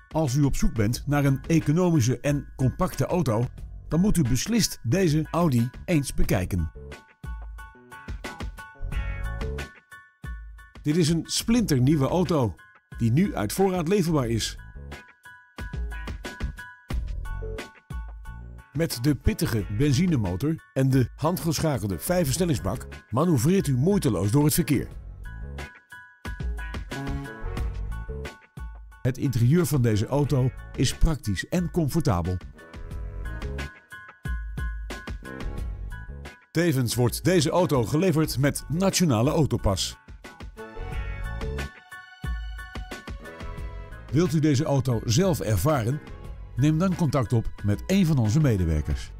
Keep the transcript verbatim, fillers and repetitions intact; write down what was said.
Als u op zoek bent naar een economische en compacte auto, dan moet u beslist deze Audi eens bekijken. Dit is een splinternieuwe auto die nu uit voorraad leverbaar is. Met de pittige benzinemotor en de handgeschakelde vijfversnellingsbak manoeuvreert u moeiteloos door het verkeer. Het interieur van deze auto is praktisch en comfortabel. Tevens wordt deze auto geleverd met Nationale Autopas. Wilt u deze auto zelf ervaren? Neem dan contact op met een van onze medewerkers.